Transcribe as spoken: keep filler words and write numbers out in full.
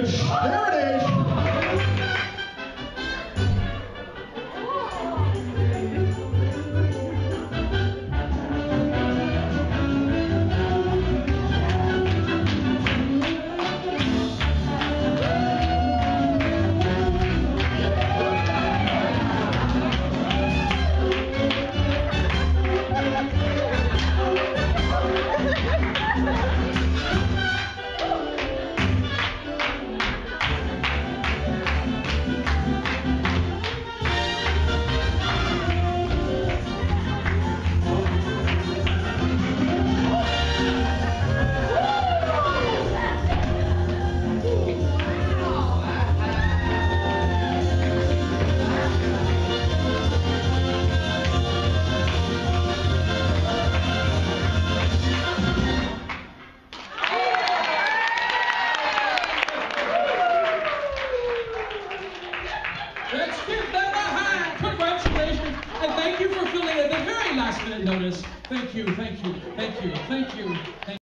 Which, there it is. Let's give them a hand. Congratulations. And thank you for filling at the very last minute notice. Thank you, thank you, thank you, thank you. Thank